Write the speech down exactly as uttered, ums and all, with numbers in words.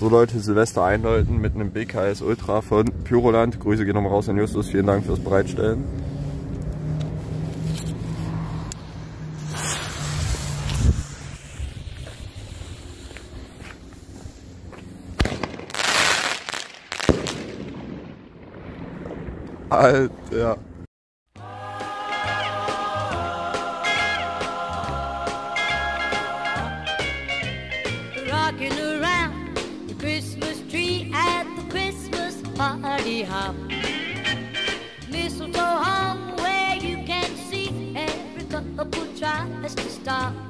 So Leute, Silvester einläuten mit einem B K S Ultra von Pyroland. Grüße gehen nochmal raus an Justus, vielen Dank fürs Bereitstellen. Alter. Rocking around the Christmas tree at the Christmas party hop. Mistletoe hung where you can see every couple tries to stop.